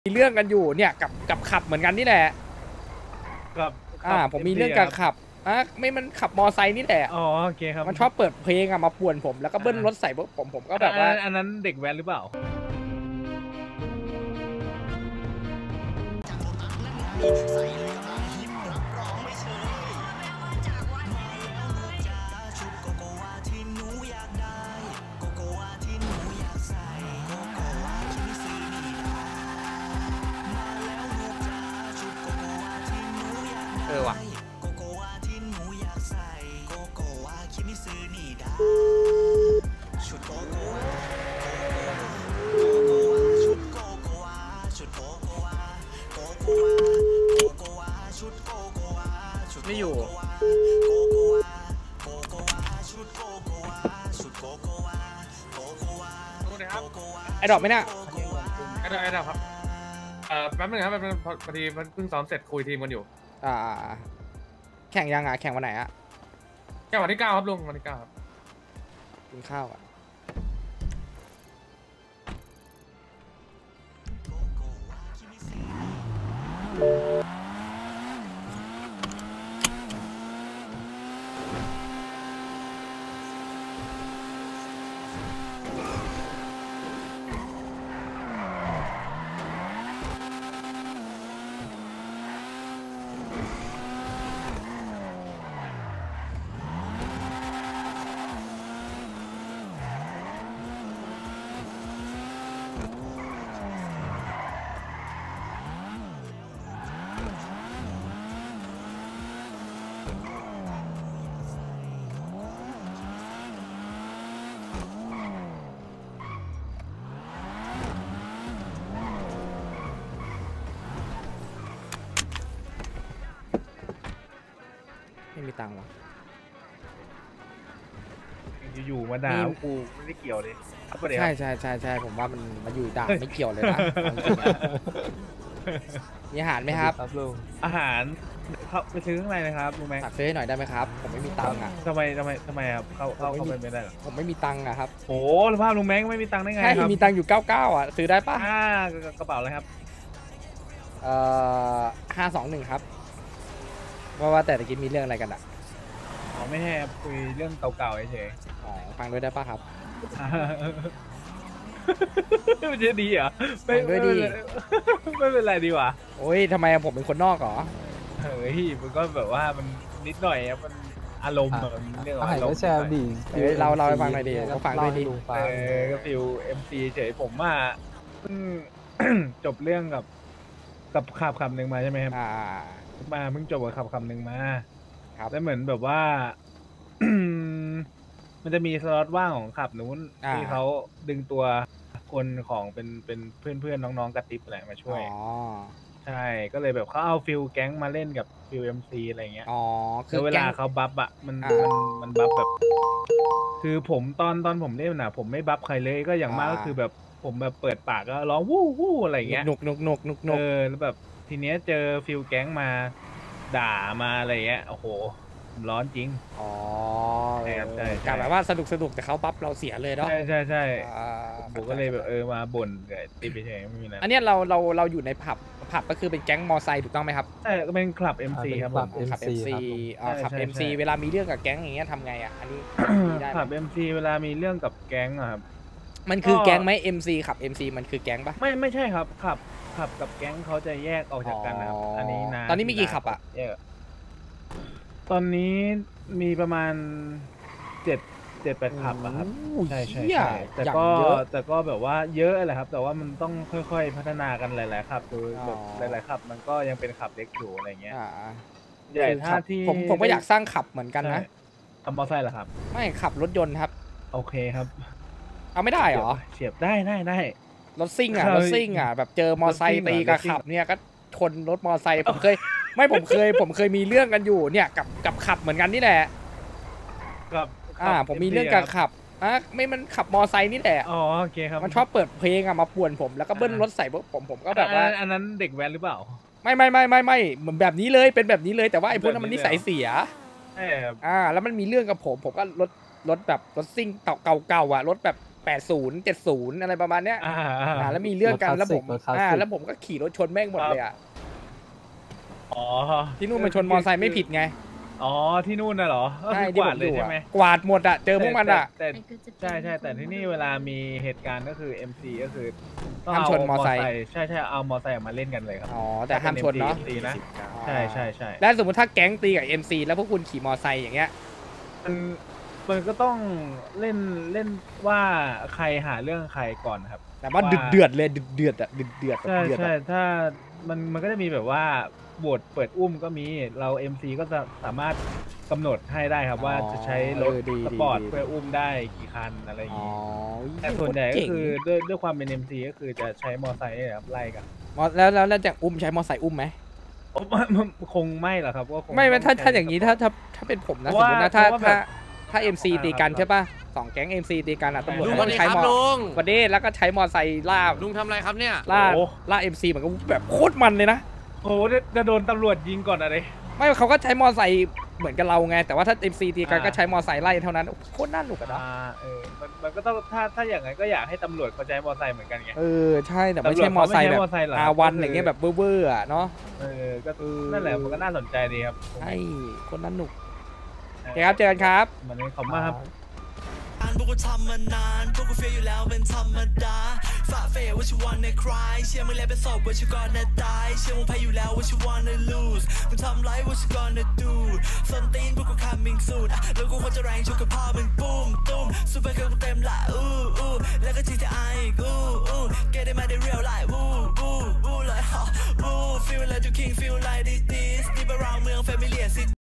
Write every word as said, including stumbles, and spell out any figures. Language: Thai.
มีเรื่องกันอยู่เนี่ยกับกับขับเหมือนกันนี่แหละครับอ่าผมมีเรื่องกับขับอ่ะไม่มันขับมอไซค์นี่แหละอ๋อโอเคครับมันชอบเปิดเพลงอะมาป่วนผมแล้วก็เบิ้ลรถใส่ผมผมก็แบบว่าอันนั้นเด็กแว้นหรือเปล่าเออว่ะไม่อยู่ไอ้ดอกไหมเนี่ยไอ้ดอกไอ้ดอกครับเอ่อแป๊บนึงครับพอดีมันเพิ่งซ้อมเสร็จคุยทีมกันอยู่อ่าแข่งยังอ่ะแข่งวันไหนอ่ะแค่วันที่เก้าครับลุงวันที่เก้าครับกินข้าวอ่ะไม่มีตังค์วะอยู่ๆมาด่ากูไม่ได้เกี่ยวเลยใช่ใช่ใช่ใช่ผมว่ามันมาอยู่ด่าไม่เกี่ยวเลยนะมีอาหารไหมครับครับลุงอาหารเขาไปซื้อข้างในนะครับลุงแม็กฝากซื้อให้หน่อยได้ไหมครับผมไม่มีตังค์อ่ะทำไมทำไมทำไมครับเขาเขาเขาไม่ได้หรอผมไม่มีตังค์อะครับโอ้สภาพลุงแม็กไม่มีตังค์ได้ไงใช่มีตังค์อยู่เก้าเก้าอ่ะซื้อได้ปะอ่ากระเป๋าอะไรครับเอ่อห้าสองหนึ่งครับว่าว่าแต่ตะกี้มีเรื่องอะไรกันอ่ะอ๋อไม่ใช่คุยเรื่องเก่าๆเฉยอ๋อฟังด้วยได้ปะครับมันจะดีเหรอฟังด้วยดีไม่เป็นไรดีกว่าโอ้ยทำไมผมเป็นคนนอกเหรอเฮ้ยมันก็แบบว่ามันนิดหน่อยครับมันอารมณ์เรื่องอารมณ์แชร์ดีเราเราไปฟังหน่อยดีก็ฟังด้วยดีเออก็ฟิลเอ็มซีเฉยผมว่าเพิ่งจบเรื่องกับกับขับคำหนึ่งมาใช่ไหมครับมาเพิ่งจบกับขับคำหนึ่งมาครับแล้วเหมือนแบบว่ามันจะมีสล็อตว่างของขับนู้นที่เขาดึงตัวคนของเป็นเป็นเพื่อนเพื่อนน้องๆกระติบอะไรมาช่วยใช่ก็เลยแบบเขาเอาฟิลแก๊งมาเล่นกับฟิลเอ็มซีอะไรเงี้ยอ๋อคือเวลาเขาบัฟอะมันมันมันบัฟแบบคือผมตอนตอนผมเล่นน่ะผมไม่บัฟใครเลยก็อย่างมากก็คือแบบผมแบบเปิดปากก็ร้องวู้วู้อะไรเงี้ยนุกนุกนุกนุกนุกเออแล้วแบบทีเนี้ยเจอฟิลแก๊งมาด่ามาอะไรเงี้ยโอ้โหร้อนจริงอ๋อใช่ใช่กลายแบบว่าสนุกสนุกแต่เขาบัฟเราเสียเลยเนาะใช่ใช่ใช่ผมก็เลยแบบเออมาบ่นตีไปเฉยไม่มีนะอันนี้เราเราเราอยู่ในผับผับก็คือเป็นแก๊งมอไซค์ถูกต้องไหมครับใช่ก็เป็นคลับ เอ็ม ซี ครับคลับ เอ็ม ซี อ๋อคลับ เอ็ม ซี เวลามีเรื่องกับแก๊งอย่างเงี้ยทำไงอ่ะอันนี้คลับ เอ็ม ซี เวลามีเรื่องกับแก๊งอะครับมันคือแก๊งไหม เอ็ม ซี ขับ เอ็ม ซี มันคือแก๊งปะไม่ไม่ใช่ครับขับขับกับแก๊งเขาจะแยกออกจากกันนะครับอันนี้นะตอนนี้มีกี่ขับอ่ะตอนนี้มีประมาณเจ็ดเจ็ดแปดขับอะครับใช่ใช่ใช่แต่ก็แต่ก็แบบว่าเยอะแหละครับแต่ว่ามันต้องค่อยๆพัฒนากันหลายๆขับโดยแบบหลายๆขับมันก็ยังเป็นขับเล็กอยู่อะไรเงี้ยใหญ่ท่าที่ผมผมก็อยากสร้างขับเหมือนกันนะทำมอเตอร์ไซค์เหรอครับไม่ขับรถยนต์ครับโอเคครับเอาไม่ได้เหรอเสียบได้ได้ได้รถซิ่งอ่ะรถซิ่งอ่ะแบบเจอมอไซค์ตีกับขับเนี่ยก็ชนรถมอไซค์ผมเคยไม่ผมเคยผมเคยมีเรื่องกันอยู่เนี่ยกับกับขับเหมือนกันนี่แหละกับอ่าผมมีเรื่องกับขับอ่ะไม่มันขับมอไซค์นี่แหละอ๋อโอเคครับมันชอบเปิดเพลงอ่ะมาป่วนผมแล้วก็เบิ้ลรถใส่ผมผมก็แบบว่าอันนั้นเด็กแว้นหรือเปล่าไม่ไม่ไม่ไม่ไม่เหมือนแบบนี้เลยเป็นแบบนี้เลยแต่ว่าไอ้พวกนั้นมันนิสัยเสียอ่าแล้วมันมีเรื่องกับผมผมก็รถรถแบบรถซิ่งเก่าๆอ่ะรถแบบแปดศูนย์ เจ็ดศูนย์อะไรประมาณเนี้ยอ่าอ่าแล้วมีเรื่องกันแล้วผมรถคลาสสิกอ่าแล้วผมก็ขี่รถชนแม่งหมดเลยอ่ะอ๋อที่นู่นมันชนมอไซค์ไม่ผิดไงอ๋อที่นู่นน่ะเหรอก็ใช่คือที่กผวาดมเลอย ยู่ใช่อะไหมกวาดหมดอ่ะเจอพวกมันอ่ะแต่แต่ใช่ใช่แต่ที่นี่เวลามีเหตุการณ์ก็คือ เอ็ม ซี ก็คือต้องห้ามเอาชนมอไซค์ใช่ใช่เอามอไซค์ออกมาเล่นกันเลยครับอ๋อแต่ห้ามชนเนาะตีนะใช่ใช่ใช่แล้วสมมติถ้าแก๊งตีกับ เอ็ม ซี แล้วพวกคุณขี่มอไซค์อย่างเงี้ยมันมันก็ต้องเล่นเล่นว่าใครหาเรื่องใครก่อนครับแต่ว่าเดือดเดือดเลยเดือดเดือดอ่ะเดือดเดือดแบบใช่เดือดใช่อะถ้ามันมันก็จะมีแบบว่าโหวตเปิดอุ้มก็มีเรา เอ็ม ซี ก็จะสามารถกำหนดให้ได้ครับว่าจะใช้รถเออดีสปอร์ตดีเพื่ออุ้มได้กี่คันอะไรอย่างอ๋อนี้แต่ส่วนใหญ่ก็คือด้วยด้วยความเป็น เอ็ม ซี ก็คือจะใช้มอไซค์เนี่ยครับไล่กันมอแล้วแล้วแล้วจะอุ้มใช้มอไซค์อุ้มไหมโอ้คงไม่หรอกครับว่าคงไม่ไม่ถ้าต้ถ้าอย่างนี้ถ้าถ้าถ้าเป็นผมนะเพสราะมว่ามตินะถ้าเพราะว่าถ้าแบบถ้า เอ็ม ซี ตีกันครับใช่ป่ะสองแก๊ง เอ็ม ซี ตีกันอ่ะตำรวจลุงก็ต้องใช้มอลุงวันนี้แล้วก็ใช้มอไซค์ล่าลุงทำอะไรครับเนี่ยล่าโอ้ล่า เอ็ม ซี เหมือนกับแบบโคตรมันเลยนะโอ้โหจะโดนตำรวจยิงก่อนอะไรไม่เขาก็ใช้มอไซค์เหมือนกับเราไง แต่ว่าถ้า เอ็ม ซี ตีกันอ่าก็ใช้มอไซค์ไล่เท่านั้นโคตรน่าหนุกอะเนาะอ่าเออมันมันก็ต้องถ้าถ้าอย่างนั้นก็อยากให้ตำรวจเขาใช้มอไซค์เหมือนกันไงเออใช่แต่ไม่ใช่มอไซค์แบบตำรวจเขาไม่ใช้มอไซค์หรออาวันก็คืออย่างเงี้ยแบบเว่อร์ๆอะเนาะเออก็เออนั่นแหละมันก็น่าสนใจดีครับใช่โคนน่าหนุกโอเคครับเจอกันครับมันนี้ขอบคุณมากครับพวกกูทำมานานพวกกูเฟียอยู่แล้วเป็นธรรมดาฝ่าเฟยว่าชิวันในคลายเชื่อมึงแล้วเป็นศพว่าชิวก่อนนะตายเชื่อมึงแพ้อยู่แล้วว่าชิวันใน lose มึงทำไรว่าชิวันใน do ส้นตีนพวกกู coming soon อ่ะแล้วกูควรจะแรงชุกกับพ่อมึงปุ้มตุ้มซูเปอร์เกิร์ลกูเต็มละอู้อู้แล้วก็ จี ที ไอ อีกอู้อู้ get it มาได้ real life อู้อู้อู้เลยฮะอู้ feel like you king feel like this this deep around เมือง familiar city